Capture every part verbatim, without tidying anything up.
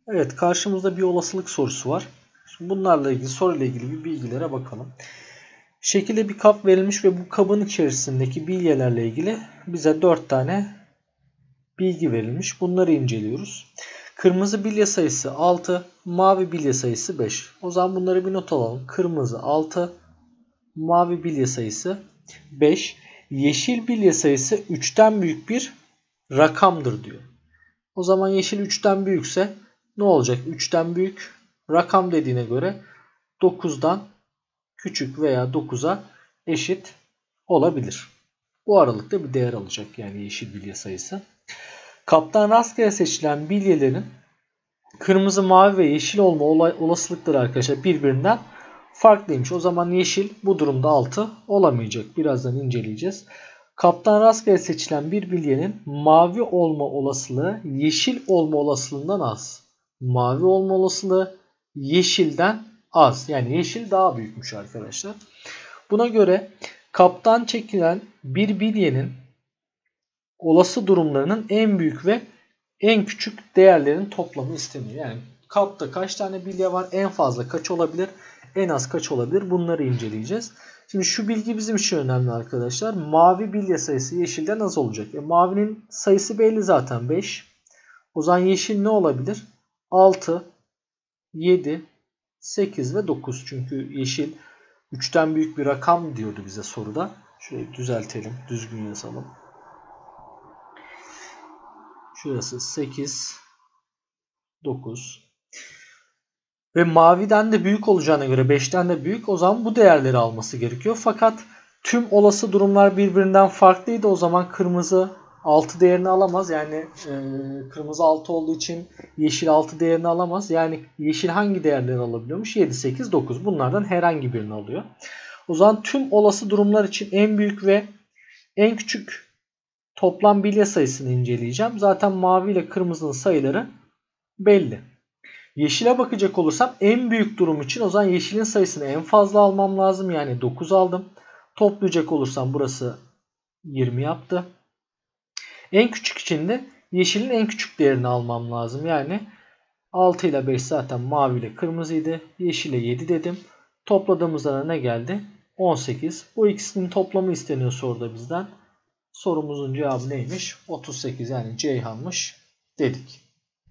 Evet, karşımızda bir olasılık sorusu var. Şimdi bunlarla ilgili soruyla ilgili bir bilgilere bakalım. Şekilde bir kap verilmiş ve bu kabın içerisindeki bilyelerle ilgili bize dört tane bilgi verilmiş. Bunları inceliyoruz. Kırmızı bilye sayısı altı, mavi bilye sayısı beş. O zaman bunları bir not alalım. Kırmızı altı, mavi bilye sayısı beş. Yeşil bilye sayısı üçten büyük bir rakamdır diyor. O zaman yeşil üçten büyükse ne olacak? üçten büyük rakam dediğine göre dokuzdan küçük veya dokuza eşit olabilir. Bu aralıkta bir değer alacak yani yeşil bilye sayısı. Kaptan rastgele seçilen bilyelerin kırmızı, mavi ve yeşil olma olasılıkları arkadaşlar birbirinden farklıymış. O zaman yeşil bu durumda altı olamayacak. Birazdan inceleyeceğiz. Kaptan rastgele seçilen bir bilyenin mavi olma olasılığı yeşil olma olasılığından az. Mavi olma olasılığı yeşilden az. Yani yeşil daha büyükmüş arkadaşlar. Buna göre kaptan çekilen bir bilyenin olası durumlarının en büyük ve en küçük değerlerin toplamı isteniyor. Yani kapta kaç tane bilye var? En fazla kaç olabilir? En az kaç olabilir? Bunları inceleyeceğiz. Şimdi şu bilgi bizim için önemli arkadaşlar. Mavi bilye sayısı yeşilden az olacak. E, mavinin sayısı belli zaten beş. O zaman yeşil ne olabilir? altı, yedi, sekiz ve dokuz. Çünkü yeşil üçten büyük bir rakam diyordu bize soruda. Şurayı düzeltelim. Düzgün yazalım. Şurası sekiz, dokuz. Ve maviden de büyük olacağına göre beşten de büyük. O zaman bu değerleri alması gerekiyor. Fakat tüm olası durumlar birbirinden farklıydı. O zaman kırmızı altı değerini alamaz. Yani e, kırmızı altı olduğu için yeşil altı değerini alamaz. Yani yeşil hangi değerleri alabiliyormuş? yedi, sekiz, dokuz. Bunlardan herhangi birini alıyor. O zaman tüm olası durumlar için en büyük ve en küçük toplam bilye sayısını inceleyeceğim. Zaten mavi ile kırmızının sayıları belli. Yeşile bakacak olursam en büyük durum için o zaman yeşilin sayısını en fazla almam lazım. Yani dokuz aldım. Toplayacak olursam burası yirmi yaptı. En küçük için de yeşilin en küçük değerini almam lazım. Yani altı ile beş zaten mavi ile kırmızıydı. Yeşile yedi dedim. Topladığımızda ne geldi? on sekiz. Bu ikisinin toplamı isteniyor soruda bizden. Sorumuzun cevabı neymiş? otuz sekiz yani Ceyhan'mış dedik.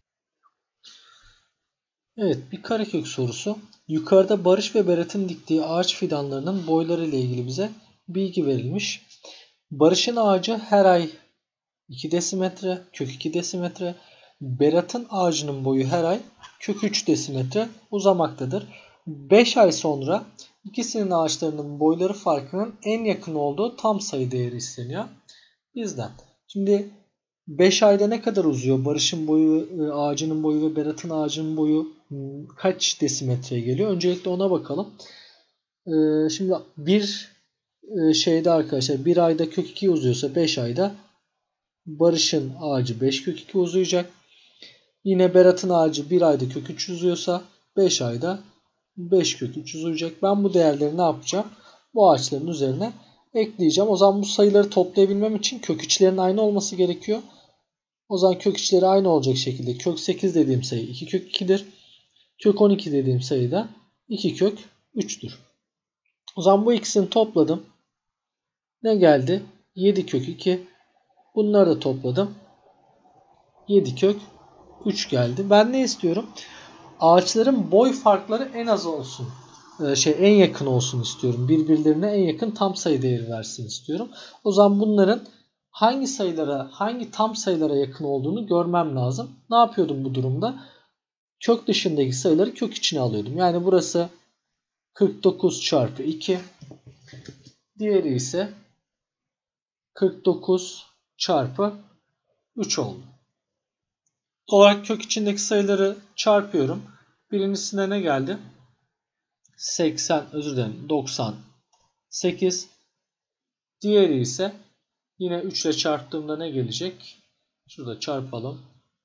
Evet, bir karekök sorusu. Yukarıda Barış ve Berat'ın diktiği ağaç fidanlarının boyları ile ilgili bize bilgi verilmiş. Barış'ın ağacı her ay iki desimetre, kök iki desimetre. Berat'ın ağacının boyu her ay kök üç desimetre uzamaktadır. beş ay sonra ikisinin ağaçlarının boyları farkının en yakın olduğu tam sayı değeri isteniyor bizden. Şimdi beş ayda ne kadar uzuyor? Barış'ın boyu, ağacının boyu ve Berat'ın ağacının boyu kaç desimetreye geliyor? Öncelikle ona bakalım. Şimdi bir şeyde arkadaşlar bir ayda kök iki uzuyorsa beş ayda Barış'ın ağacı beş kök iki uzayacak. Yine Berat'ın ağacı bir ayda kök üç uzuyorsa beş ayda beş kök üç uzayacak. Ben bu değerleri ne yapacağım? Bu ağaçların üzerine ekleyeceğim. O zaman bu sayıları toplayabilmem için kök üçlerin aynı olması gerekiyor. O zaman kök içleri aynı olacak şekilde kök sekiz dediğim sayı iki kök iki'dir. Kök on iki dediğim sayı da iki kök üç'tür. O zaman bu ikisini topladım. Ne geldi? yedi kök iki. Bunları da topladım. yedi kök üç geldi. Ben ne istiyorum? Ağaçların boy farkları en az olsun. Şey en yakın olsun istiyorum. Birbirlerine en yakın tam sayı değeri versin istiyorum. O zaman bunların hangi sayılara, hangi tam sayılara yakın olduğunu görmem lazım. Ne yapıyordum bu durumda? Kök dışındaki sayıları kök içine alıyordum. Yani burası kırk dokuz çarpı iki. Diğeri ise kırk dokuz çarpı üç oldu. Olarak kök içindeki sayıları çarpıyorum. Birincisine ne geldi? seksen, özür dilerim, doksan sekiz. Diğeri ise yine üç ile çarptığımda ne gelecek? Şurada çarpalım.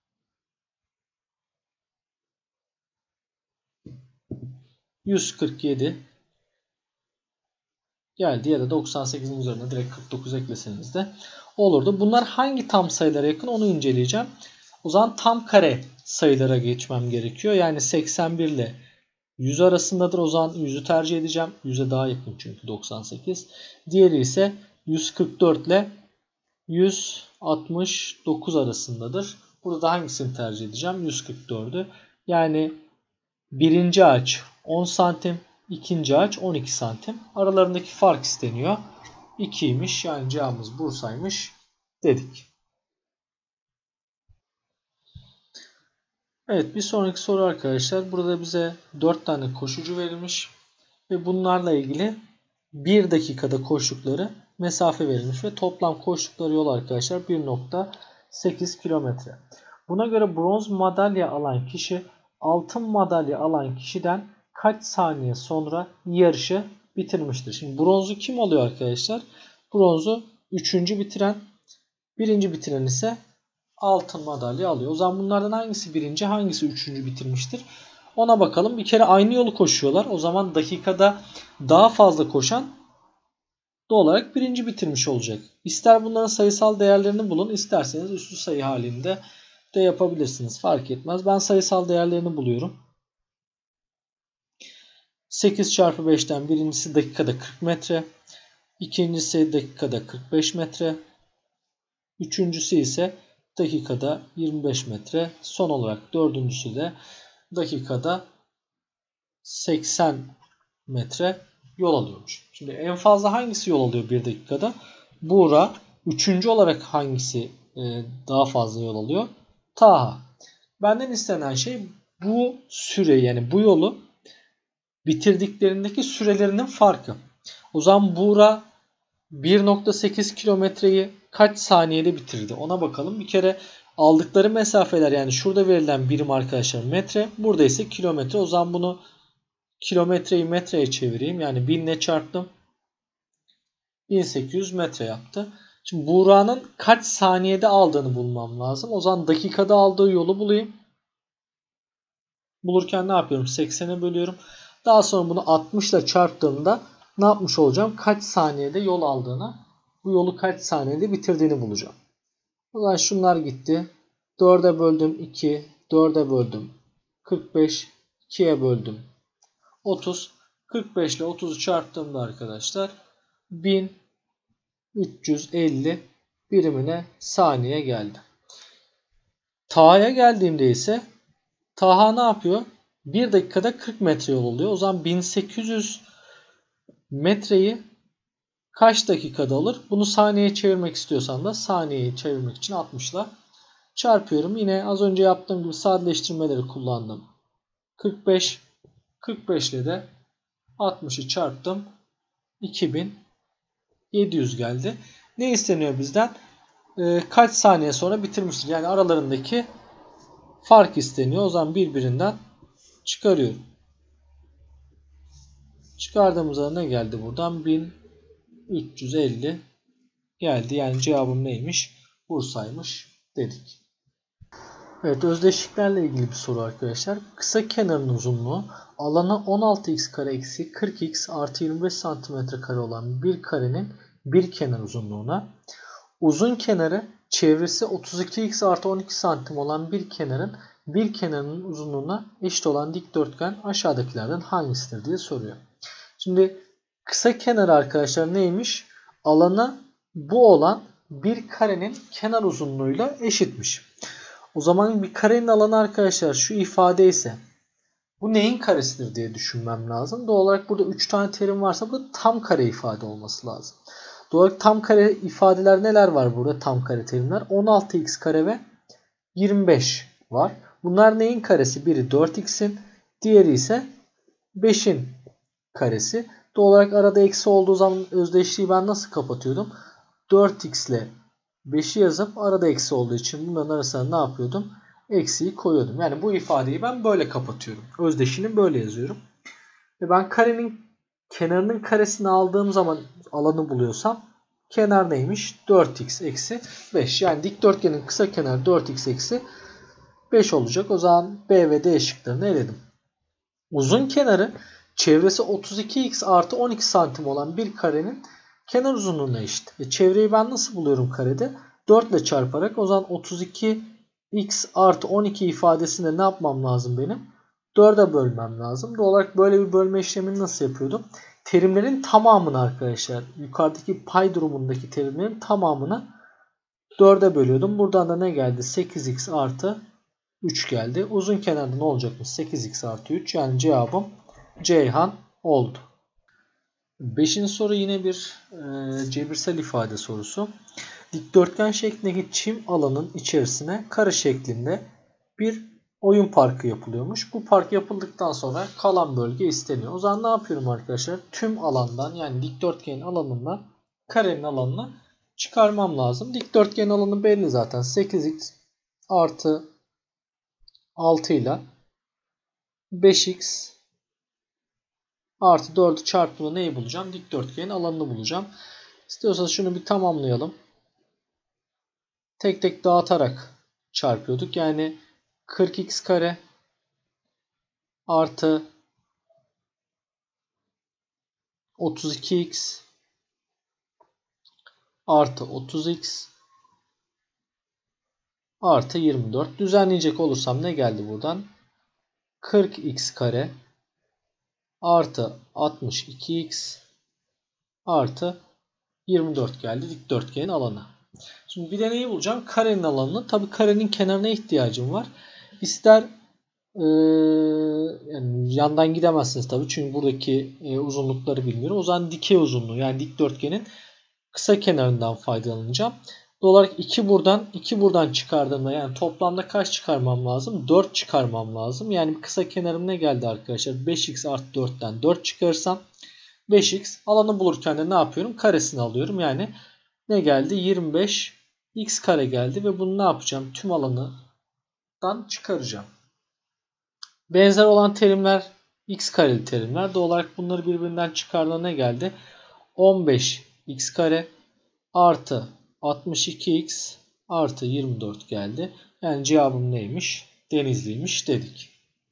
yüz kırk yedi geldi ya da doksan sekizin üzerine direkt kırk dokuz ekleseniz de olurdu. Bunlar hangi tam sayılara yakın onu inceleyeceğim. O zaman tam kare sayılara geçmem gerekiyor. Yani seksen bir ile yüz arasındadır. O zaman yüzü tercih edeceğim. yüze daha yakın çünkü doksan sekiz. Diğeri ise yüz kırk dört ile yüz altmış dokuz arasındadır. Burada hangisini tercih edeceğim? yüz kırk dördü. Yani birinci ağaç on santim, ikinci ağaç on iki santim. Aralarındaki fark isteniyor. ikiymiş. Yani cevabımız Bursa'ymış dedik. Evet, bir sonraki soru arkadaşlar. Burada bize dört tane koşucu verilmiş ve bunlarla ilgili bir dakikada koştukları mesafe verilmiş ve toplam koştukları yol arkadaşlar bir nokta sekiz kilometre. Buna göre bronz madalya alan kişi altın madalya alan kişiden kaç saniye sonra yarışı bitirmiştir? Şimdi bronzu kim alıyor arkadaşlar? Bronzu üçüncü bitiren, birinci bitiren ise altın madalya alıyor. O zaman bunlardan hangisi birinci, hangisi üçüncü bitirmiştir? Ona bakalım. Bir kere aynı yolu koşuyorlar. O zaman dakikada daha fazla koşan doğal olarak birinci bitirmiş olacak. İster bunların sayısal değerlerini bulun, isterseniz üslü sayı halinde de yapabilirsiniz. Fark etmez. Ben sayısal değerlerini buluyorum. sekiz çarpı beşten birincisi dakikada kırk metre. İkincisi dakikada kırk beş metre. Üçüncüsü ise dakikada yirmi beş metre. Son olarak dördüncüsü de dakikada seksen metre yol alıyormuş. Şimdi en fazla hangisi yol alıyor bir dakikada? Buğra. Üçüncü olarak hangisi daha fazla yol alıyor? Taha. Benden istenen şey bu süre, yani bu yolu bitirdiklerindeki sürelerinin farkı. O zaman Buğra bir nokta sekiz kilometreyi kaç saniyede bitirdi? Ona bakalım. Bir kere aldıkları mesafeler, yani şurada verilen birim arkadaşlar metre. Burada ise kilometre. O zaman bunu kilometreyi metreye çevireyim. Yani bin ile çarptım. bin sekiz yüz metre yaptı. Şimdi Buğra'nın kaç saniyede aldığını bulmam lazım. O zaman dakikada aldığı yolu bulayım. Bulurken ne yapıyorum? seksene bölüyorum. Daha sonra bunu altmış ile çarptığımda ne yapmış olacağım? Kaç saniyede yol aldığını, bu yolu kaç saniyede bitirdiğini bulacağım. O zaman şunlar gitti. dörde böldüm iki, dörde böldüm kırk beş, ikiye böldüm otuz. kırk beş ile otuzu çarptığımda arkadaşlar bin üç yüz elli birimine saniye geldi. Taha'ya geldiğimde ise Taha ne yapıyor? bir dakikada kırk metre yol oluyor. O zaman bin sekiz yüz metreyi kaç dakikada alır? Bunu saniyeye çevirmek istiyorsam da saniyeyi çevirmek için altmış ile çarpıyorum. Yine az önce yaptığım gibi sadeleştirmeleri kullandım. kırk beş kırk beş ile de altmışı çarptım. iki bin yedi yüz geldi. Ne isteniyor bizden? Ee, kaç saniye sonra bitirmiştir? Yani aralarındaki fark isteniyor. O zaman birbirinden çıkarıyorum. Çıkardığımızda ne geldi buradan? bin üç yüz elli geldi. Yani cevabım neymiş? Bursa'ymış dedik. Evet, özdeşliklerle ilgili bir soru arkadaşlar. Kısa kenarın uzunluğu alanı on altı x kare eksi kırk x artı yirmi beş santimetre kare olan bir karenin bir kenar uzunluğuna, uzun kenarı çevresi otuz iki x artı on iki santim olan bir kenarın bir kenarının uzunluğuna eşit olan dikdörtgen aşağıdakilerden hangisidir diye soruyor. Şimdi kısa kenar arkadaşlar neymiş? Alanı bu olan bir karenin kenar uzunluğuyla eşitmiş. O zaman bir karenin alanı arkadaşlar şu ifade ise bu neyin karesidir diye düşünmem lazım. Doğal olarak burada üç tane terim varsa burada tam kare ifade olması lazım. Doğal olarak tam kare ifadeler neler var burada? Tam kare terimler on altı x kare ve yirmi beş var. Bunlar neyin karesi? Biri dört x'in, diğeri ise beşin karesi. Doğal olarak arada eksi olduğu zaman özdeşliği ben nasıl kapatıyordum? dört x ile beşi yazıp arada eksi olduğu için bunların arasına ne yapıyordum? Eksiyi koyuyordum. Yani bu ifadeyi ben böyle kapatıyorum. Özdeşini böyle yazıyorum. Ve ben karenin kenarının karesini aldığım zaman alanı buluyorsam kenar neymiş? dört x eksi beş. Yani dikdörtgenin kısa kenarı dört x eksi beş olacak. O zaman B ve D şıklarını eledim. Uzun kenarı çevresi otuz iki x artı on iki santim olan bir karenin kenar uzunluğuna eşit. E çevreyi ben nasıl buluyorum karede? dört ile çarparak, o zaman otuz iki x artı on iki ifadesinde ne yapmam lazım benim? dörde bölmem lazım. Doğal olarak böyle bir bölme işlemini nasıl yapıyordum? Terimlerin tamamını arkadaşlar, yukarıdaki pay durumundaki terimlerin tamamını dörde bölüyordum. Buradan da ne geldi? sekiz x artı üç geldi. Uzun kenarda ne olacakmış? sekiz x artı üç. Yani cevabım Ceyhan oldu. Beşinci soru yine bir e, cebirsel ifade sorusu. Dikdörtgen şeklindeki çim alanın içerisine kare şeklinde bir oyun parkı yapılıyormuş. Bu park yapıldıktan sonra kalan bölge isteniyor. O zaman ne yapıyorum arkadaşlar? Tüm alandan, yani dikdörtgenin alanından karenin alanını çıkarmam lazım. Dikdörtgenin alanı belli zaten. sekiz x artı altı ile beş x artı dördü çarptığımda neyi bulacağım? Dikdörtgenin alanını bulacağım. İstiyorsanız şunu bir tamamlayalım. Tek tek dağıtarak çarpıyorduk. Yani kırk x kare artı otuz iki x artı otuz x artı yirmi dört. Düzenleyecek olursam ne geldi buradan? kırk x kare artı altmış iki x artı yirmi dört geldi dikdörtgenin alanı. Şimdi bir de neyi bulacağım? Karenin alanını. Tabii karenin kenarına ihtiyacım var. İster ee, yani yandan gidemezsiniz tabii. Çünkü buradaki e, uzunlukları bilmiyorum. O zaman dikey uzunluğu, yani dikdörtgenin kısa kenarından faydalanacağım. Doğal olarak iki buradan iki buradan çıkardığımda, yani toplamda kaç çıkarmam lazım? dört çıkarmam lazım. Yani kısa kenarım ne geldi arkadaşlar? beş x artı dörtten dört çıkarırsam beş x, alanı bulurken de ne yapıyorum? Karesini alıyorum. Yani ne geldi? yirmi beş x kare geldi ve bunu ne yapacağım? Tüm alanından çıkaracağım. Benzer olan terimler x kareli terimler. Doğal olarak bunları birbirinden çıkardığında ne geldi? on beş x kare artı altmış iki x artı yirmi dört geldi. Yani cevabım neymiş? Denizliymiş dedik.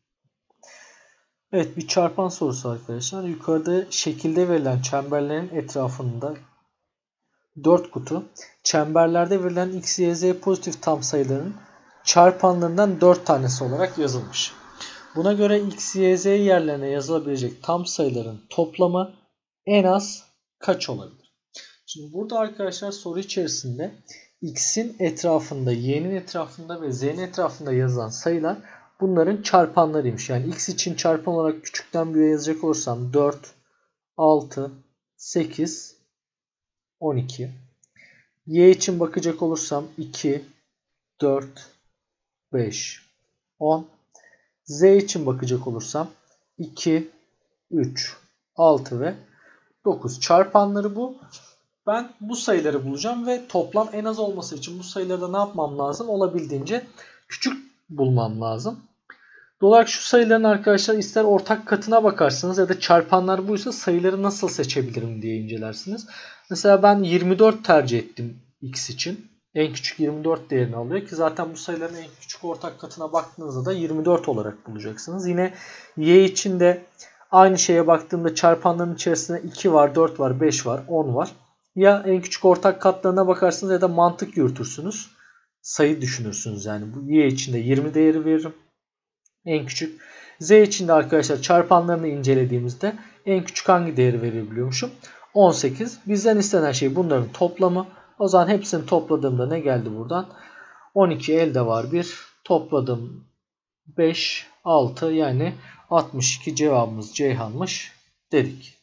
Evet, bir çarpan sorusu arkadaşlar. Yukarıda şekilde verilen çemberlerin etrafında dört kutu. Çemberlerde verilen x, y, z pozitif tam sayıların çarpanlarından dört tanesi olarak yazılmış. Buna göre x, y, z yerlerine yazılabilecek tam sayıların toplamı en az kaç olabilir? Şimdi burada arkadaşlar soru içerisinde x'in etrafında, y'nin etrafında ve z'nin etrafında yazılan sayılar bunların çarpanlarıymış. Yani x için çarpan olarak küçükten büyüğe yazacak olursam dört, altı, sekiz, on iki. Y için bakacak olursam iki, dört, beş, on. Z için bakacak olursam iki, üç, altı ve dokuz. Çarpanları bu. Ben bu sayıları bulacağım ve toplam en az olması için bu sayıları da ne yapmam lazım? Olabildiğince küçük bulmam lazım. Doğal olarak şu sayıların arkadaşlar ister ortak katına bakarsınız ya da çarpanlar buysa sayıları nasıl seçebilirim diye incelersiniz. Mesela ben yirmi dört tercih ettim x için. En küçük yirmi dört değerini alıyor ki zaten bu sayıların en küçük ortak katına baktığınızda da yirmi dört olarak bulacaksınız. Yine y için de aynı şeye baktığımda çarpanların içerisinde iki var, dört var, beş var, on var. Ya en küçük ortak katlarına bakarsınız ya da mantık yürütürsünüz. Sayı düşünürsünüz yani. Bu y için de yirmi değeri veririm. En küçük. Z için de arkadaşlar çarpanlarını incelediğimizde en küçük hangi değeri verebiliyormuşum? on sekiz. Bizden istenen şey bunların toplamı. O zaman hepsini topladığımda ne geldi buradan? on iki elde var bir. Topladım beş, altı, yani altmış iki, cevabımız Ceyhan'mış dedik.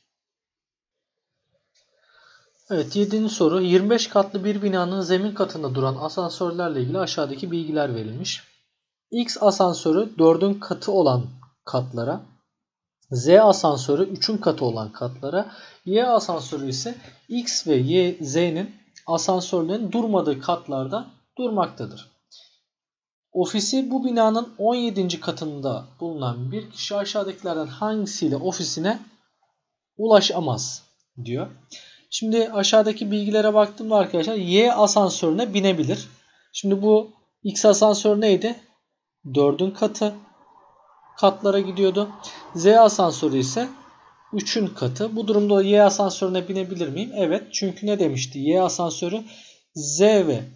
Evet, yedinci soru. yirmi beş katlı bir binanın zemin katında duran asansörlerle ilgili aşağıdaki bilgiler verilmiş. X asansörü dördün katı olan katlara, Z asansörü üçün katı olan katlara, Y asansörü ise X ve Y, Z'nin asansörlerin durmadığı katlarda durmaktadır. Ofisi bu binanın on yedinci katında bulunan bir kişi aşağıdakilerden hangisiyle ofisine ulaşamaz diyor. Şimdi aşağıdaki bilgilere baktığımda arkadaşlar Y asansörüne binebilir. Şimdi bu X asansör neydi? dördün katı katlara gidiyordu. Z asansörü ise üçün katı. Bu durumda Y asansörüne binebilir miyim? Evet. Çünkü ne demişti? Y asansörü Z ve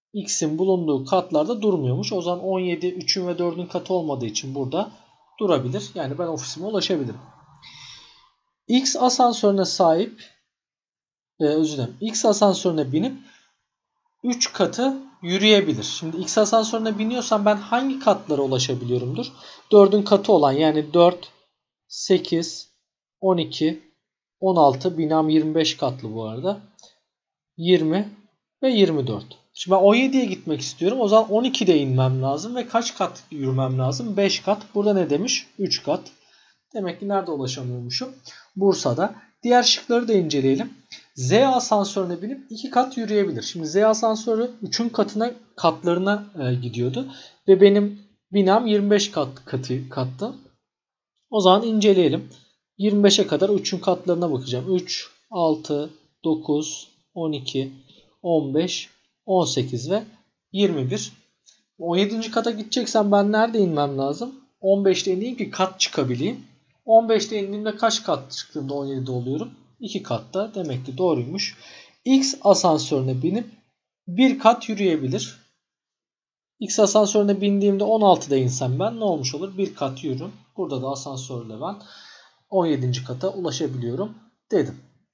x'in bulunduğu katlarda durmuyormuş. O zaman on yedi üçün ve dördün katı olmadığı için burada durabilir. Yani ben ofisime ulaşabilirim. X asansörüne sahip e, özür dilerim. X asansörüne binip üç katı yürüyebilir. Şimdi X asansörüne biniyorsam ben hangi katlara ulaşabiliyorumdur? dördün katı olan yani dört, sekiz, on iki, on altı, binam yirmi beş katlı bu arada. yirmi ve yirmi dört. Şimdi ben on yediye gitmek istiyorum. O zaman on ikide inmem lazım ve kaç kat yürümem lazım? beş kat. Burada ne demiş? üç kat. Demek ki nerede ulaşamıyormuşum? Bursa'da. Diğer şıkları da inceleyelim. Z asansörüne binip iki kat yürüyebilir. Şimdi Z asansörü üçün katına katlarına e, gidiyordu. Ve benim binam yirmi beş kat katı kattı. O zaman inceleyelim. yirmi beşe kadar üçün katlarına bakacağım. üç, altı, dokuz, on iki, on beş, on sekiz ve yirmi bir. on yedinci kata gideceksem ben nerede inmem lazım? on beşte ineyim ki kat çıkabileyim. on beşte indiğimde kaç kat çıktığımda on yedide oluyorum? iki katta. Demek ki doğruymuş. X asansörüne binip bir kat yürüyebilir. X asansörüne bindiğimde on altıda insem ben ne olmuş olur? Bir kat yürürüm. Burada da asansörle ben on yedinci kata ulaşabiliyorum dedim.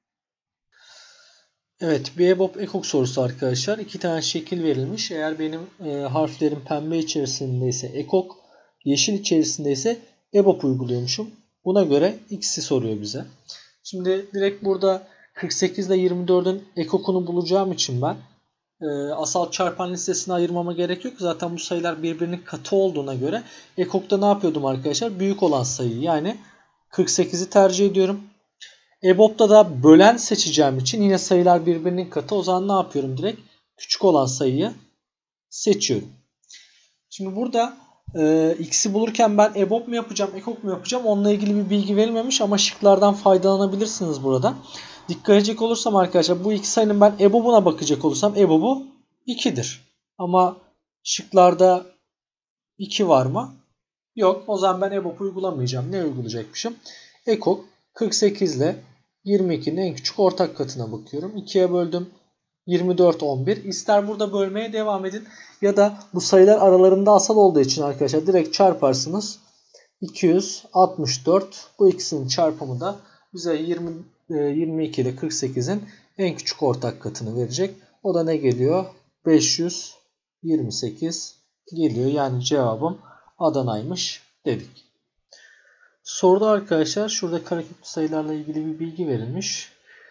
Evet, bir EBOB ekok sorusu arkadaşlar. İki tane şekil verilmiş. Eğer benim e, harflerim pembe içerisindeyse ekok, yeşil içerisindeyse EBOB uyguluyormuşum. Buna göre X'i soruyor bize. Şimdi direkt burada kırk sekiz ile yirmi dördün ekokunu bulacağım için ben e, asal çarpan listesine ayırmama gerek yok. Zaten bu sayılar birbirinin katı olduğuna göre ekokta ne yapıyordum arkadaşlar? Büyük olan sayıyı yani kırk sekizi tercih ediyorum. EBOB'da da bölen seçeceğim için yine sayılar birbirinin katı. O zaman ne yapıyorum direkt? Küçük olan sayıyı seçiyorum. Şimdi burada e, X'i bulurken ben EBOB mu yapacağım, ekok mu yapacağım? Onunla ilgili bir bilgi verilmemiş ama şıklardan faydalanabilirsiniz burada. Dikkat edecek olursam arkadaşlar bu iki sayının ben EBOB'una bakacak olursam EBOB'u ikidir. Ama şıklarda iki var mı? Yok. O zaman ben EBOB uygulamayacağım. Ne uygulayacakmışım? Ekok kırk sekiz ile yirmi ikinin en küçük ortak katına bakıyorum. ikiye böldüm. yirmi dört, on bir. İster burada bölmeye devam edin. Ya da bu sayılar aralarında asal olduğu için arkadaşlar direkt çarparsınız. iki yüz altmış dört. Bu ikisinin çarpımı da bize yirmi, yirmi iki ile kırk sekizin en küçük ortak katını verecek. O da ne geliyor? beş yüz yirmi sekiz geliyor. Yani cevabım Adana'ymış dedik. Soruda arkadaşlar şurada kareköklü sayılarla ilgili bir bilgi verilmiş.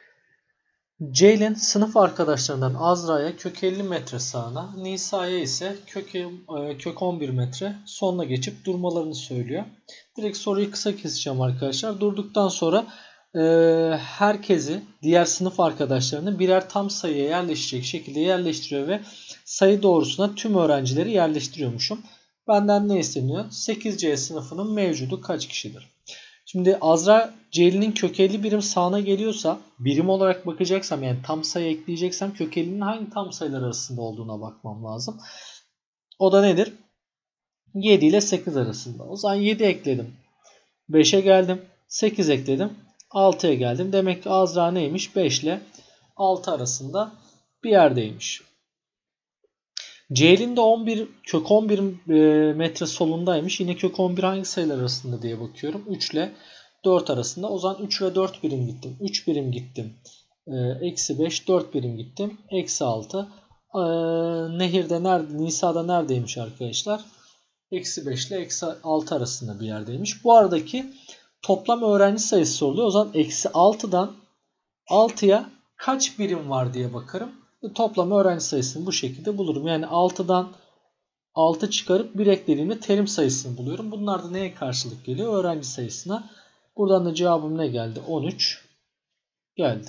Ceylin sınıf arkadaşlarından Azra'ya kök elli metre sağına, Nisa'ya ise kök, kök on bir metre sonuna geçip durmalarını söylüyor. Direkt soruyu kısa keseceğim arkadaşlar. Durduktan sonra e, herkesi, diğer sınıf arkadaşlarını birer tam sayıya yerleşecek şekilde yerleştiriyor ve sayı doğrusuna tüm öğrencileri yerleştiriyormuşum. Benden ne isteniyor? sekiz C sınıfının mevcudu kaç kişidir? Şimdi Azra Ceylin'in kök elli birim sağına geliyorsa birim olarak bakacaksam yani tam sayı ekleyeceksem kök ellinin hangi tam sayılar arasında olduğuna bakmam lazım. O da nedir? yedi ile sekiz arasında. O zaman yedi ekledim. beşe geldim. sekiz ekledim. altıya geldim. Demek ki Azra neymiş? beş ile altı arasında bir yerdeymiş. Ceylin de on bir, kök on bir metre solundaymış. Yine kök on bir hangi sayılar arasında diye bakıyorum. üç ile dört arasında. O zaman üç ve dört birim gittim. üç birim gittim. Eksi beş, dört birim gittim. Eksi altı. Ee, Nehir'de nerede? Nisa'da neredeymiş arkadaşlar? Eksi beş ile eksi altı arasında bir yerdeymiş. Bu aradaki toplam öğrenci sayısı soruluyor. O zaman eksi altıdan altıya kaç birim var diye bakarım. Toplam öğrenci sayısını bu şekilde bulurum. Yani altıdan altı çıkarıp bir eklediğimde terim sayısını buluyorum. Bunlar da neye karşılık geliyor? Öğrenci sayısına. Buradan da cevabım ne geldi? on üç geldi.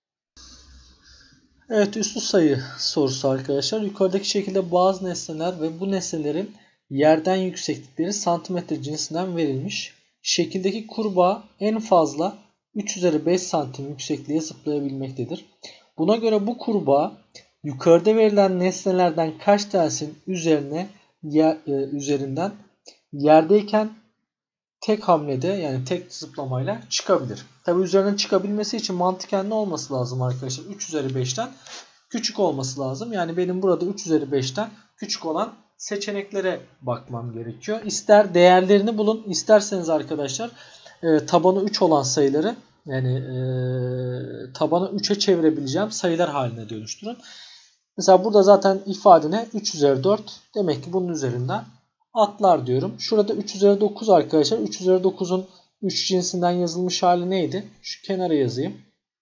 Evet, üslü sayı sorusu arkadaşlar. Yukarıdaki şekilde bazı nesneler ve bu nesnelerin yerden yükseklikleri santimetre cinsinden verilmiş. Şekildeki kurbağa en fazla üç üzeri beş santim yüksekliğe zıplayabilmektedir. Buna göre bu kurbağa yukarıda verilen nesnelerden kaç tanesinin üzerine yer, e, üzerinden yerdeyken tek hamlede yani tek zıplamayla çıkabilir. Tabi üzerinden çıkabilmesi için mantıken ne olması lazım arkadaşlar? üç üzeri beşten küçük olması lazım. Yani benim burada üç üzeri beşten küçük olan seçeneklere bakmam gerekiyor. İster değerlerini bulun, isterseniz arkadaşlar e, tabanı üç olan sayıları yani e, tabanı üçe çevirebileceğim sayılar haline dönüştürün. Mesela burada zaten ifade ne? üç üzeri dört. Demek ki bunun üzerinden atlar diyorum. Şurada üç üzeri dokuz arkadaşlar. üç üzeri dokuzun üç cinsinden yazılmış hali neydi? Şu kenara yazayım.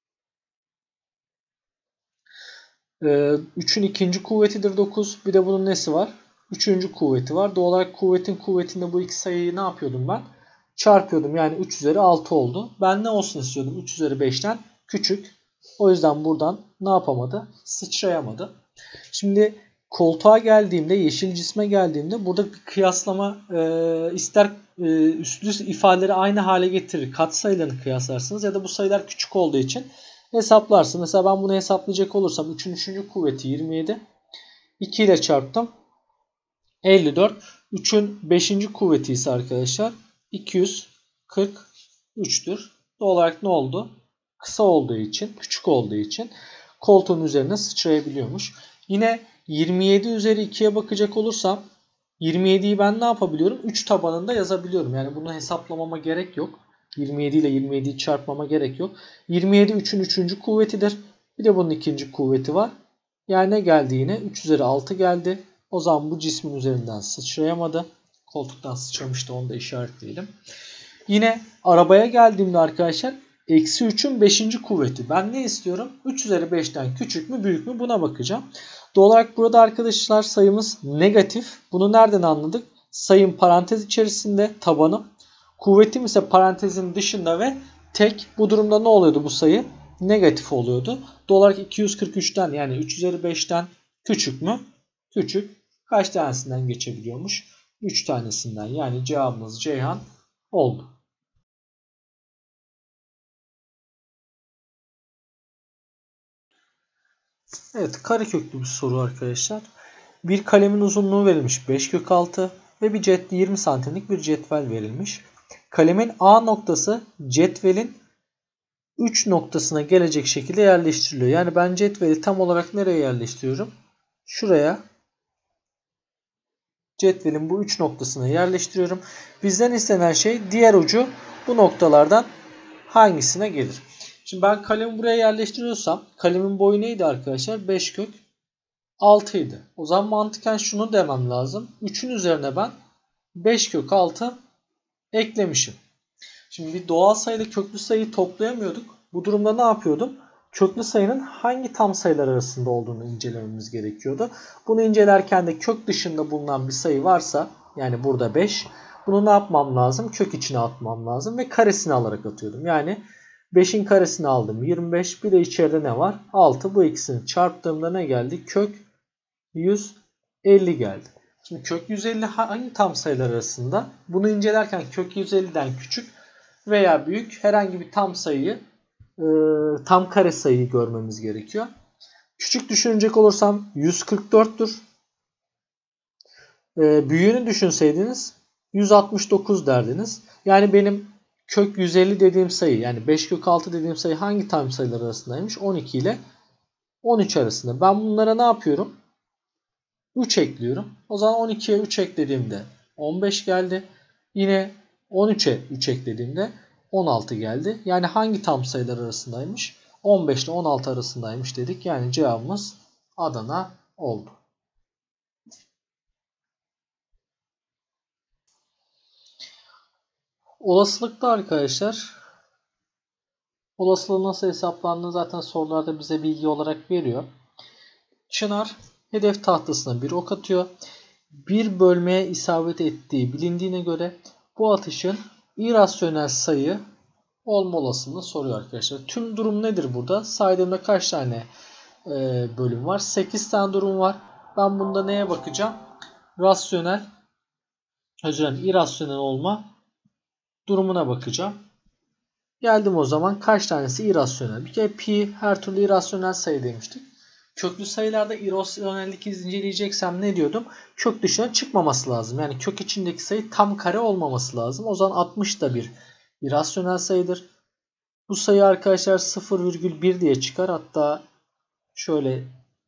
Ee, üçün ikinci kuvvetidir dokuz. Bir de bunun nesi var? Üçüncü kuvveti var. Doğal olarak kuvvetin kuvvetinde bu iki sayıyı ne yapıyordum ben? Çarpıyordum. Yani üç üzeri altı oldu. Ben ne olsun istiyordum? üç üzeri beşten küçük. O yüzden buradan ne yapamadı? Sıçrayamadı. Şimdi koltuğa geldiğimde, yeşil cisme geldiğimde burada bir kıyaslama e, ister e, üstlü ifadeleri aynı hale getirir. Katsayılarını kıyaslarsınız ya da bu sayılar küçük olduğu için hesaplarsın. Mesela ben bunu hesaplayacak olursam üçün üçüncü kuvveti yirmi yedi. iki ile çarptım. elli dört. üçün beşinci kuvveti ise arkadaşlar iki yüz kırk üç'tür. Doğal olarak ne oldu? Kısa olduğu için, küçük olduğu için koltuğun üzerine sıçrayabiliyormuş. Yine yirmi yedi üzeri iki'ye bakacak olursam yirmi yedi'yi ben ne yapabiliyorum? üç tabanında yazabiliyorum. Yani bunu hesaplamama gerek yok. yirmi yedi ile yirmi yedi'yi çarpmama gerek yok. yirmi yedi üçün üçüncü kuvvetidir. Bir de bunun ikinci kuvveti var. Yani ne geldi yine? üç üzeri altı geldi. O zaman bu cismin üzerinden sıçrayamadı. Koltuktan sıçramıştı, onu da işaretleyelim. Yine arabaya geldiğimde arkadaşlar eksi üçün beşinci kuvveti. Ben ne istiyorum? üç üzeri beşten küçük mü büyük mü buna bakacağım. Doğal olarak burada arkadaşlar sayımız negatif. Bunu nereden anladık? Sayım parantez içerisinde, tabanım. Kuvvetim ise parantezin dışında ve tek. Bu durumda ne oluyordu bu sayı? Negatif oluyordu. Doğal olarak iki yüz kırk üç'ten yani üç üzeri beşten küçük mü? Küçük. Kaç tanesinden geçebiliyormuş? üç tanesinden. Yani cevabımız Ceyhan oldu. Evet, kareköklü bir soru arkadaşlar. Bir kalemin uzunluğu verilmiş beş kök altı ve bir cet yirmi santimlik bir cetvel verilmiş. Kalemin A noktası cetvelin üç noktasına gelecek şekilde yerleştiriliyor. Yani ben cetveli tam olarak nereye yerleştiriyorum? Şuraya cetvelin bu üç noktasına yerleştiriyorum. Bizden istenen şey diğer ucu bu noktalardan hangisine gelir? Şimdi ben kalemi buraya yerleştiriyorsam kalemin boyu neydi arkadaşlar? beş kök altı idi. O zaman mantıken şunu demem lazım. üçün üzerine ben beş kök altı eklemişim. Şimdi bir doğal sayıyla köklü sayıyı toplayamıyorduk. Bu durumda ne yapıyordum? Köklü sayının hangi tam sayılar arasında olduğunu incelememiz gerekiyordu. Bunu incelerken de kök dışında bulunan bir sayı varsa, yani burada beş, bunu ne yapmam lazım? Kök içine atmam lazım ve karesini alarak atıyordum. Yani beşin karesini aldım yirmi beş, bir de içeride ne var? altı. Bu ikisini çarptığımda ne geldi? Kök yüz elli geldi. Şimdi kök yüz elli hangi tam sayılar arasında? Bunu incelerken kök yüz elliden küçük veya büyük herhangi bir tam sayıyı, e, tam kare sayıyı görmemiz gerekiyor. Küçük düşünecek olursam yüz kırk dört'tür. E, büyüğünü düşünseydiniz yüz altmış dokuz derdiniz. Yani benim kök yüz elli dediğim sayı, yani beş kök altı dediğim sayı hangi tam sayılar arasındaymış? on iki ile on üç arasında. Ben bunlara ne yapıyorum? üç ekliyorum. O zaman on iki'ye üç eklediğimde on beş geldi. Yine on üç'e üç eklediğimde on altı geldi. Yani hangi tam sayılar arasındaymış? on beş ile on altı arasındaymış dedik. Yani cevabımız Adana oldu. Olasılıkta arkadaşlar, olasılığın nasıl hesaplandığını zaten sorularda bize bilgi olarak veriyor. Çınar hedef tahtasına bir ok atıyor. Bir bölmeye isabet ettiği bilindiğine göre bu atışın irrasyonel sayı olma olasılığını soruyor arkadaşlar. Tüm durum nedir burada? Saydığımda kaç tane e, bölüm var? sekiz tane durum var. Ben bunda neye bakacağım? Rasyonel, özür dilerim, irrasyonel olma durumuna bakacağım. Geldim o zaman kaç tanesi irrasyonel? Bir kere pi her türlü irrasyonel sayı demiştik. Köklü sayılarda irrasyonellik inceleyeceksem ne diyordum? Kök dışına çıkmaması lazım. Yani kök içindeki sayı tam kare olmaması lazım. O zaman altmış da bir irrasyonel sayıdır. Bu sayı arkadaşlar sıfır virgül bir diye çıkar. Hatta şöyle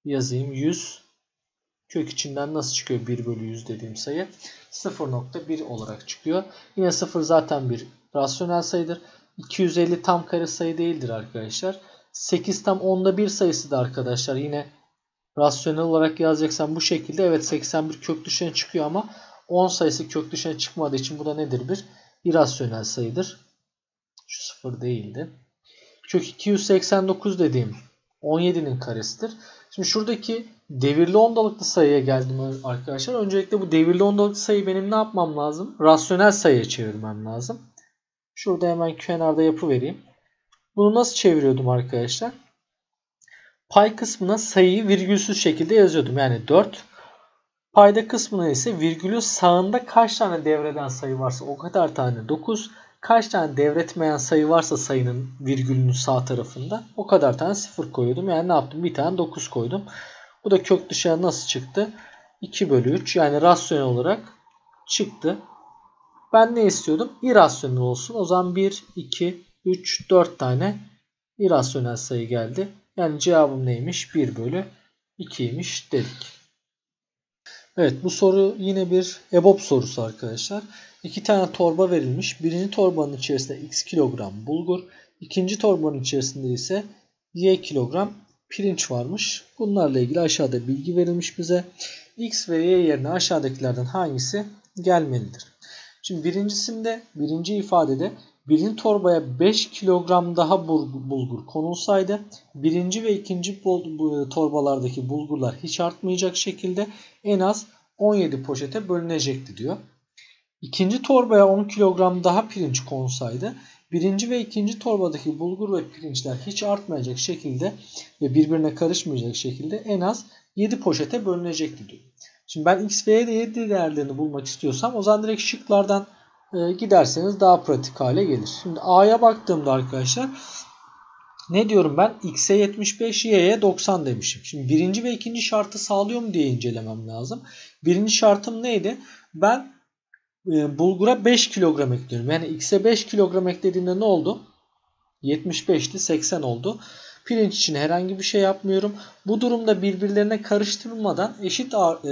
yazayım. yüz kök içinden nasıl çıkıyor bir bölü yüz dediğim sayı? sıfır nokta bir olarak çıkıyor. Yine sıfır zaten bir rasyonel sayıdır. iki yüz elli tam kare sayı değildir arkadaşlar. sekiz tam onda bir sayısı da arkadaşlar yine rasyonel olarak yazacaksam bu şekilde. Evet, seksen bir kök dışına çıkıyor ama on sayısı kök dışına çıkmadığı için bu da nedir? Bir irrasyonel sayıdır. Şu sıfır değildi. Kök iki yüz seksen dokuz dediğim on yedinin karesidir. Şimdi şuradaki devirli ondalıklı sayıya geldim arkadaşlar. Öncelikle bu devirli ondalıklı sayıyı benim ne yapmam lazım? Rasyonel sayıya çevirmem lazım. Şurada hemen kenarda yapıvereyim. Bunu nasıl çeviriyordum arkadaşlar? Pay kısmına sayıyı virgülsüz şekilde yazıyordum. Yani dört. Payda kısmına ise virgülün sağında kaç tane devreden sayı varsa o kadar tane dokuz. Kaç tane devretmeyen sayı varsa sayının virgülünün sağ tarafında o kadar tane sıfır koyuyordum. Yani ne yaptım? Bir tane dokuz koydum. Bu da kök dışarı nasıl çıktı? iki bölü üç, yani rasyonel olarak çıktı. Ben ne istiyordum? İrasyonel olsun. O zaman bir, iki, üç, dört tane irrasyonel sayı geldi. Yani cevabım neymiş? bir bölü ikiymiş dedik. Evet, bu soru yine bir EBOB sorusu arkadaşlar. İki tane torba verilmiş. Birinci torbanın içerisinde x kilogram bulgur. İkinci torbanın içerisinde ise y kilogram pirinç varmış. Bunlarla ilgili aşağıda bilgi verilmiş bize. X ve y yerine aşağıdakilerden hangisi gelmelidir? Şimdi birincisinde, birinci ifadede birinci torbaya beş kilogram daha bulgur konulsaydı birinci ve ikinci torbalardaki bulgurlar hiç artmayacak şekilde en az on yedi poşete bölünecekti diyor. İkinci torbaya on kilogram daha pirinç konsaydı birinci ve ikinci torbadaki bulgur ve pirinçler hiç artmayacak şekilde ve birbirine karışmayacak şekilde en az yedi poşete bölünecekti diyor. Şimdi ben x ve y yedi değerlerini bulmak istiyorsam o zaman direkt şıklardan e, giderseniz daha pratik hale gelir. Şimdi A'ya baktığımda arkadaşlar ne diyorum ben? X'e yetmiş beş, Y'ye doksan demişim. Şimdi birinci ve ikinci şartı sağlıyor mu diye incelemem lazım. Birinci şartım neydi? Ben e, bulgura beş kilogram ekliyorum. Yani X'e beş kilogram eklediğimde ne oldu? yetmiş beşti, seksen oldu. Pirinç için herhangi bir şey yapmıyorum. Bu durumda birbirlerine karıştırılmadan eşit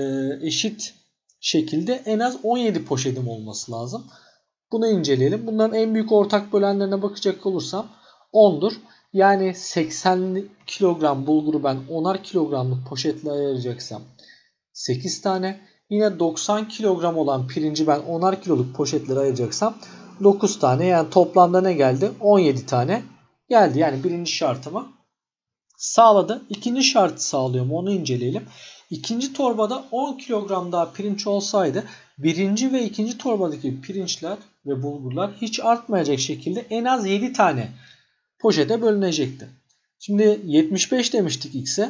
eşit şekilde en az on yedi poşetim olması lazım. Bunu inceleyelim. Bunların en büyük ortak bölenlerine bakacak olursam ondur. Yani seksen kilogram bulguru ben onar kilogramlık poşetle ayıracaksam sekiz tane. Yine doksan kilogram olan pirinci ben onar kiloluk poşetlere ayıracaksam dokuz tane. Yani toplamda ne geldi? on yedi tane geldi. Yani birinci şartımı sağladı. İkinci şartı sağlıyor mu onu inceleyelim. İkinci torbada on kilogram daha pirinç olsaydı birinci ve ikinci torbadaki pirinçler ve bulgurlar hiç artmayacak şekilde en az yedi tane poşete bölünecekti. Şimdi yetmiş beş demiştik X'e.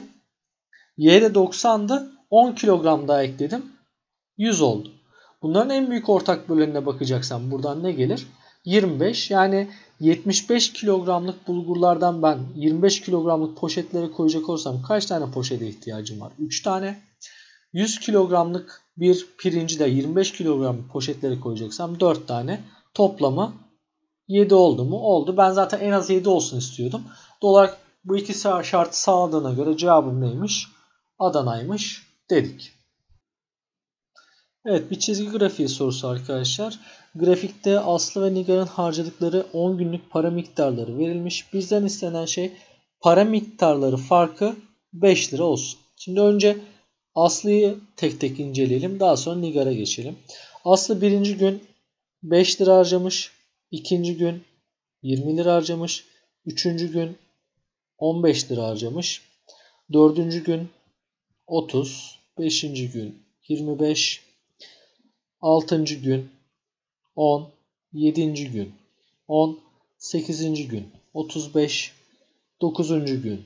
Y'de doksandı. on kilogram daha ekledim. yüz oldu. Bunların en büyük ortak bölenine bakacaksam buradan ne gelir? yirmi beş. Yani yetmiş beş kilogramlık bulgurlardan ben yirmi beş kilogramlık poşetlere koyacak olsam kaç tane poşete ihtiyacım var? üç tane. yüz kilogramlık bir pirinci de yirmi beş kilogram poşetlere koyacaksam dört tane. Toplamı yedi oldu mu? Oldu. Ben zaten en az yedi olsun istiyordum. Doğal olarak bu iki şartı sağladığına göre cevabım neymiş? Adana'ymış dedik. Evet, bir çizgi grafiği sorusu arkadaşlar. Grafikte Aslı ve Nigar'ın harcadıkları on günlük para miktarları verilmiş. Bizden istenen şey para miktarları farkı beş lira olsun. Şimdi önce Aslı'yı tek tek inceleyelim. Daha sonra Nigar'a geçelim. Aslı birinci gün beş lira harcamış. İkinci gün yirmi lira harcamış. Üçüncü gün on beş lira harcamış. Dördüncü gün otuz. Beşinci gün yirmi beş. Altıncı gün on. Yedinci gün on. Sekizinci gün otuz beş. Dokuzuncu gün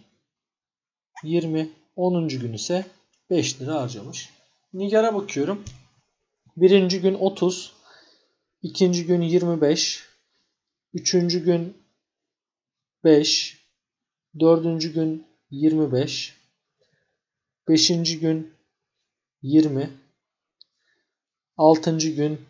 yirmi. Onuncu gün ise beş lira harcamış. Nigar'a bakıyorum. Birinci gün otuz. İkinci gün yirmi beş. Üçüncü gün beş. Dördüncü gün yirmi beş. Beşinci gün yirmi. Altıncı gün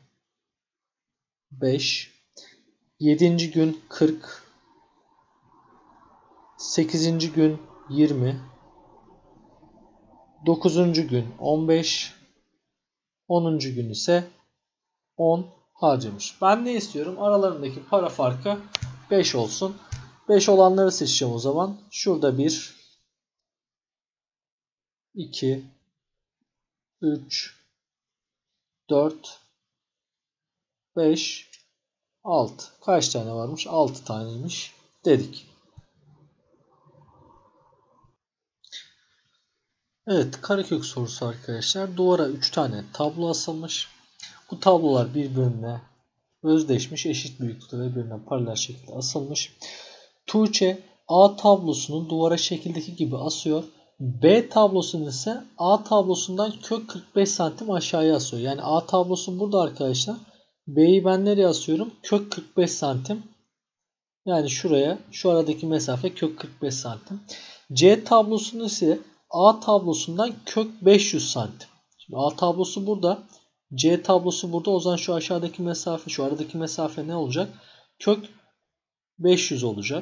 beş. Yedinci gün kırk. Sekizinci gün yirmi. dokuzuncu gün on beş, onuncu gün ise on harcamış. Ben ne istiyorum? Aralarındaki para farkı beş olsun. beş olanları seçeceğim o zaman. Şurada bir, iki, üç, dört, beş, altı. Kaç tane varmış? altı taneymiş dedik. Evet, karekök sorusu arkadaşlar. Duvara üç tane tablo asılmış. Bu tablolar birbirine özdeşmiş, eşit büyüklükte ve birbirine paralel şekilde asılmış. Tuğçe A tablosunu duvara şekildeki gibi asıyor. B tablosunu ise A tablosundan kök kırk beş santim aşağıya asıyor. Yani A tablosu burada arkadaşlar. B'yi ben nereye asıyorum? Kök kırk beş santim. Yani şuraya, şu aradaki mesafe kök kırk beş santim. C tablosunu ise A tablosundan kök beş yüz santim. Şimdi A tablosu burada. C tablosu burada. O zaman şu aşağıdaki mesafe, şu aradaki mesafe ne olacak? Kök beş yüz olacak.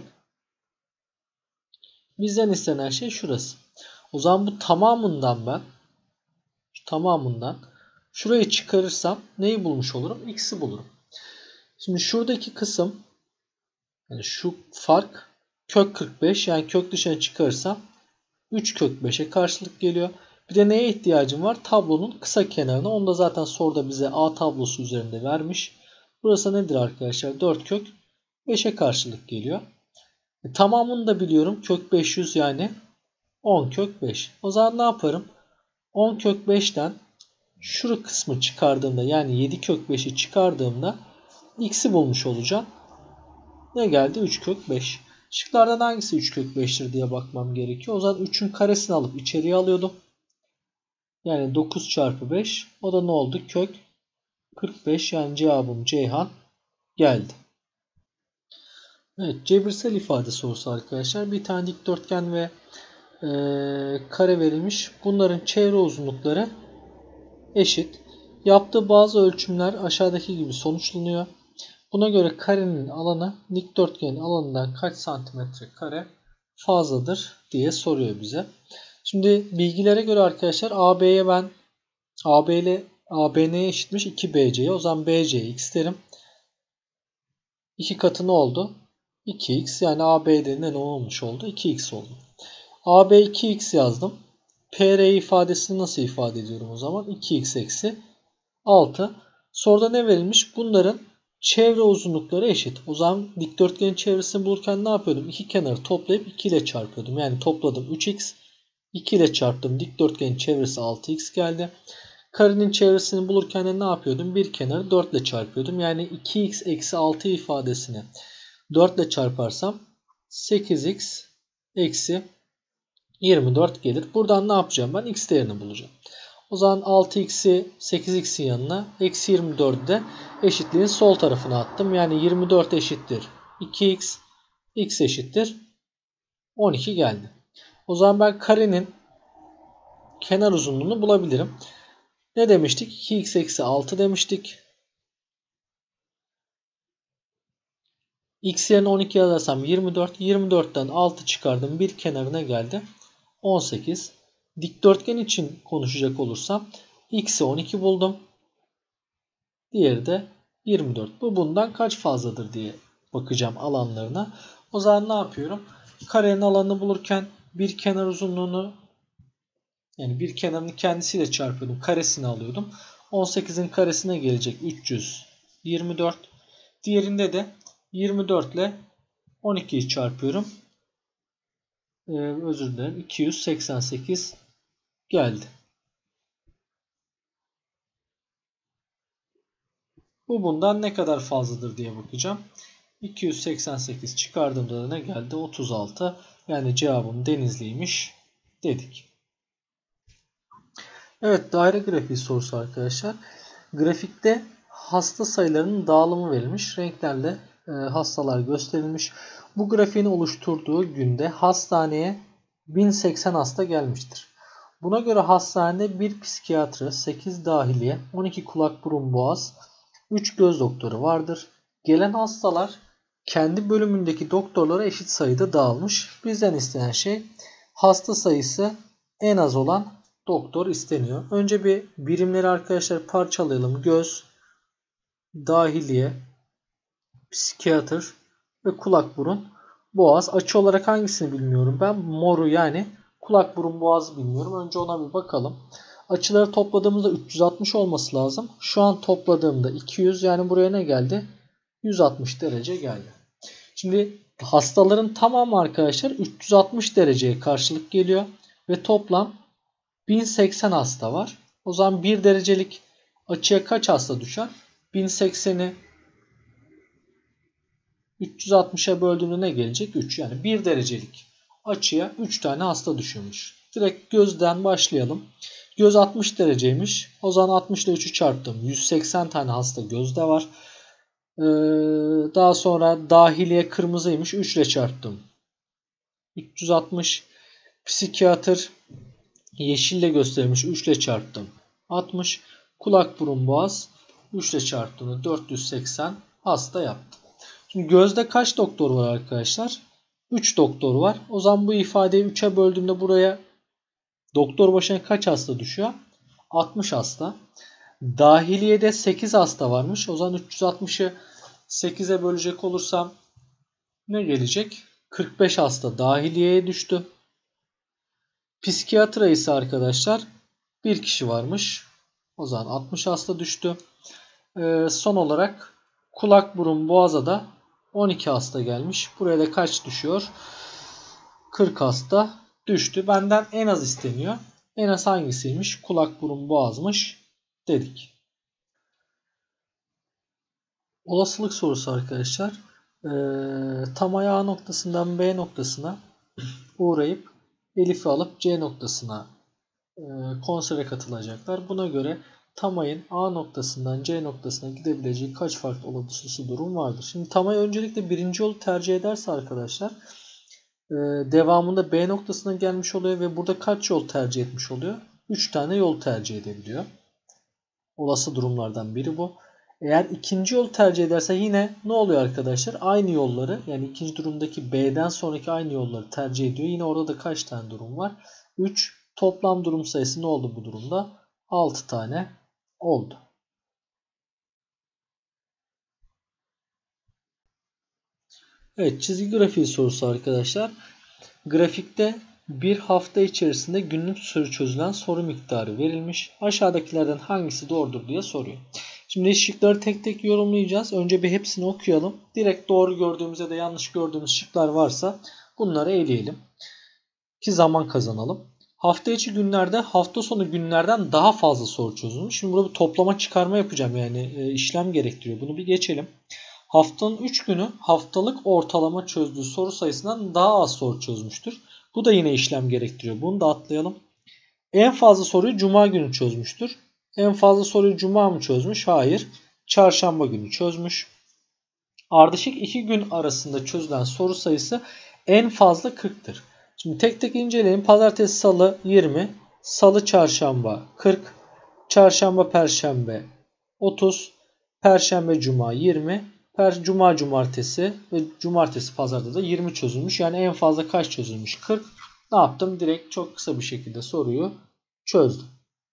Bizden istenen şey şurası. O zaman bu tamamından ben şu tamamından şurayı çıkarırsam neyi bulmuş olurum? X'i bulurum. Şimdi şuradaki kısım, yani şu fark kök kırk beş, yani kök dışına çıkarırsam üç kök beşe karşılık geliyor. Bir de neye ihtiyacım var? Tablonun kısa kenarına. Onu da zaten soruda bize A tablosu üzerinde vermiş. Burası nedir arkadaşlar? dört kök beşe karşılık geliyor. E, tamamını da biliyorum. Kök beş yüz yani on kök beş. O zaman ne yaparım? on kök beşten şu kısmı çıkardığımda, yani yedi kök beşi çıkardığımda x'i bulmuş olacağım. Ne geldi? üç kök beş. Şıklardan hangisi üç kök beş'tir diye bakmam gerekiyor. O zaman üçün karesini alıp içeriye alıyordum. Yani dokuz çarpı beş. O da ne oldu? Kök kırk beş. Yani cevabım Ceyhan geldi. Evet, cebirsel ifade sorusu arkadaşlar. Bir tane dikdörtgen ve e, kare verilmiş. Bunların çevre uzunlukları eşit. Yaptığı bazı ölçümler aşağıdaki gibi sonuçlanıyor. Buna göre karenin alanı dikdörtgenin alanından kaç santimetre kare fazladır diye soruyor bize. Şimdi bilgilere göre arkadaşlar A B'ye ben A B ile A B neye eşitmiş? iki B C'ye. O zaman B C'ye x derim. iki katı ne oldu? iki x, yani A B'de ne olmuş oldu? iki x oldu. A B iki x yazdım. P R ifadesini nasıl ifade ediyorum o zaman? iki x eksi altı. Soruda ne verilmiş? Bunların çevre uzunlukları eşit. O zaman dikdörtgenin çevresini bulurken ne yapıyordum? İki kenarı toplayıp iki ile çarpıyordum. Yani topladım üç x. iki ile çarptım. Dikdörtgenin çevresi altı x geldi. Karenin çevresini bulurken de ne yapıyordum? Bir kenarı dört ile çarpıyordum. Yani iki x eksi altı ifadesini dört ile çarparsam sekiz x eksi yirmi dört gelir. Buradan ne yapacağım ben? X değerini bulacağım. O zaman altı x'i sekiz x'in yanına eksi yirmi dördü de eşitliğin sol tarafına attım. Yani yirmi dört eşittir iki x. X eşittir on iki geldi. O zaman ben karenin kenar uzunluğunu bulabilirim. Ne demiştik? iki x eksi altı demiştik. X yerine on iki yazarsam yirmi dört. yirmi dörtten altı çıkardım. Bir kenarına geldi. on sekiz. Dikdörtgen için konuşacak olursam x'i on iki buldum. Diğeri de yirmi dört. Bu bundan kaç fazladır diye bakacağım alanlarına. O zaman ne yapıyorum? Karenin alanını bulurken bir kenar uzunluğunu, yani bir kenarını kendisiyle çarpıyordum. Karesini alıyordum. on sekizin karesine gelecek üç yüz yirmi dört. Diğerinde de yirmi dört ile on ikiyi çarpıyorum. Ee, özür dilerim. iki yüz seksen sekiz geldi. Bu bundan ne kadar fazladır diye bakacağım. iki yüz seksen sekiz çıkardığımda da ne geldi? otuz altı. Yani cevabım Denizli'ymiş dedik. Evet, daire grafiği sorusu arkadaşlar. Grafikte hasta sayılarının dağılımı verilmiş. Renklerle e, hastalar gösterilmiş. Bu grafiğin oluşturduğu günde hastaneye bin seksen hasta gelmiştir. Buna göre hastanede bir psikiyatri, sekiz dahiliye, on iki kulak burun boğaz, üç göz doktoru vardır. Gelen hastalar kendi bölümündeki doktorlara eşit sayıda dağılmış. Bizden istenen şey hasta sayısı en az olan doktor isteniyor. Önce bir birimleri arkadaşlar parçalayalım. Göz, dahiliye, psikiyatr ve kulak burun boğaz. Açı olarak hangisini bilmiyorum. Ben moru yani kulak burun boğazı bilmiyorum. Önce ona bir bakalım. Açıları topladığımızda üç yüz altmış olması lazım. Şu an topladığımda iki yüz, yani buraya ne geldi? yüz altmış derece geldi. Şimdi hastaların tamamı arkadaşlar üç yüz altmış dereceye karşılık geliyor ve toplam bin seksen hasta var. O zaman bir derecelik açıya kaç hasta düşer? bin sekseni üç yüz altmışa böldüğümde ne gelecek? üç. Yani bir derecelik açıya üç tane hasta düşürmüş. Direkt gözden başlayalım. Göz altmış dereceymiş. O zaman altmış ile üçü çarptım. yüz seksen tane hasta gözde var. Ee, daha sonra dahiliye kırmızıymış. üç ile çarptım. üç yüz altmış. Psikiyatr yeşille gösterilmiş. üç ile çarptım. altmış. Kulak burun boğaz üç ile çarptığımda dört yüz seksen hasta yaptım. Şimdi gözde kaç doktor var arkadaşlar? üç doktor var. O zaman bu ifadeyi üçe böldüğümde buraya doktor başına kaç hasta düşüyor? altmış hasta. Dahiliyede sekiz hasta varmış. O zaman üç yüz altmışı sekize bölecek olursam ne gelecek? kırk beş hasta dahiliyeye düştü. Psikiyatra ise arkadaşlar bir kişi varmış. O zaman altmış hasta düştü. Ee, son olarak kulak burun boğaza da on iki hasta gelmiş. Buraya da kaç düşüyor? kırk hasta düştü. Benden en az isteniyor. En az hangisiymiş? Kulak burun boğazmış dedik. Olasılık sorusu arkadaşlar. Ee, tam ayağı A noktasından B noktasına uğrayıp Elif'i alıp C noktasına e, konsere katılacaklar. Buna göre Tamay'ın A noktasından C noktasına gidebileceği kaç farklı olası durum vardır? Şimdi Tamay öncelikle birinci yolu tercih ederse arkadaşlar e, devamında B noktasına gelmiş oluyor ve burada kaç yol tercih etmiş oluyor? üç tane yol tercih edebiliyor. Olası durumlardan biri bu. Eğer ikinci yol tercih ederse yine ne oluyor arkadaşlar? Aynı yolları, yani ikinci durumdaki B'den sonraki aynı yolları tercih ediyor. Yine orada da kaç tane durum var? üç. Toplam durum sayısı ne oldu bu durumda? altı tane oldu. Evet, çizgi grafiği sorusu arkadaşlar. Grafikte bir hafta içerisinde günlük süre çözülen soru miktarı verilmiş. Aşağıdakilerden hangisi doğrudur diye soruyor. Şimdi şıkları tek tek yorumlayacağız. Önce bir hepsini okuyalım. Direkt doğru gördüğümüz ya da yanlış gördüğümüz şıklar varsa bunları eleyelim. Ki zaman kazanalım. Hafta içi günlerde hafta sonu günlerden daha fazla soru çözülmüş. Şimdi burada bir toplama çıkarma yapacağım. Yani e, işlem gerektiriyor. Bunu bir geçelim. Haftanın üç günü haftalık ortalama çözdüğü soru sayısından daha az soru çözmüştür. Bu da yine işlem gerektiriyor. Bunu da atlayalım. En fazla soruyu cuma günü çözmüştür. En fazla soruyu cuma mı çözmüş? Hayır. Çarşamba günü çözmüş. Ardışık iki gün arasında çözülen soru sayısı en fazla kırktır. Şimdi tek tek inceleyelim. Pazartesi, salı yirmi. Salı, çarşamba kırk. Çarşamba, perşembe otuz. Perşembe, cuma yirmi. Per cuma, cumartesi ve cumartesi, pazarda da yirmi çözülmüş. Yani en fazla kaç çözülmüş? kırk. Ne yaptım? Direkt çok kısa bir şekilde soruyu çözdüm.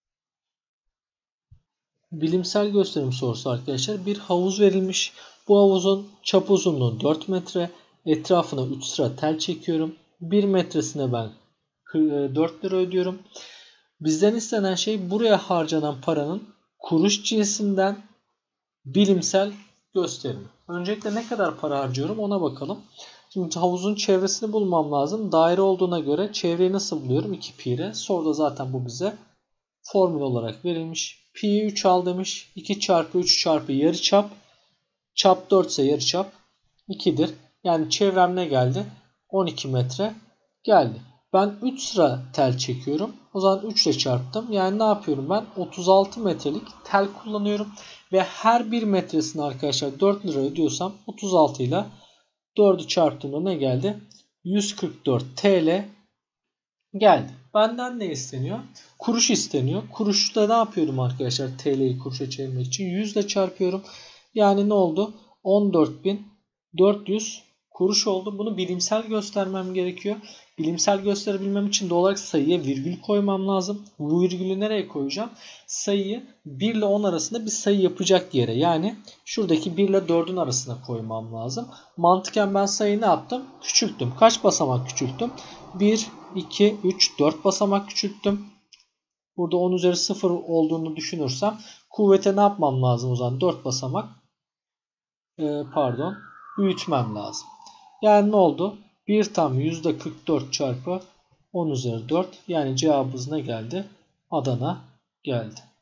Bilimsel gösterim sorusu arkadaşlar. Bir havuz verilmiş. Bu havuzun çap uzunluğu dört metre. Etrafına üç sıra tel çekiyorum. bir metresine ben dört lira ödüyorum. Bizden istenen şey buraya harcanan paranın kuruş cinsinden bilimsel gösterimi. Öncelikle ne kadar para harcıyorum ona bakalım. Şimdi havuzun çevresini bulmam lazım. Daire olduğuna göre çevreyi nasıl buluyorum? iki pi ile. Soruda zaten bu bize formül olarak verilmiş. Pi'yi üç al demiş. iki çarpı üç çarpı yarıçap. Çap dört ise yarıçap ikidir. Yani çevrem ne geldi? on iki metre geldi. Ben üç sıra tel çekiyorum. O zaman üç ile çarptım. Yani ne yapıyorum ben? otuz altı metrelik tel kullanıyorum. Ve her bir metresini arkadaşlar dört lira ödüyorsam otuz altı ile dördü çarptığımda ne geldi? yüz kırk dört TL geldi. Benden ne isteniyor? Kuruş isteniyor. Kuruşta ne yapıyorum arkadaşlar? T L'yi kuruşa çevirmek için yüz ile çarpıyorum. Yani ne oldu? on dört bin dört yüz kuruş oldu. Bunu bilimsel göstermem gerekiyor. Bilimsel gösterebilmem için doğal olarak sayıya virgül koymam lazım. Bu virgülü nereye koyacağım? Sayıyı bir ile on arasında bir sayı yapacak yere. Yani şuradaki bir ile dördün arasına koymam lazım. Mantıken ben sayıyı ne yaptım? Küçülttüm. Kaç basamak küçülttüm? bir, iki, üç, dört basamak küçülttüm. Burada on üzeri sıfır olduğunu düşünürsem kuvvete ne yapmam lazım o zaman? dört basamak e, pardon büyütmem lazım. Yani ne oldu? bir tam yüzde kırk dört çarpı on üzeri dört. Yani cevabımız ne geldi? Adana geldi.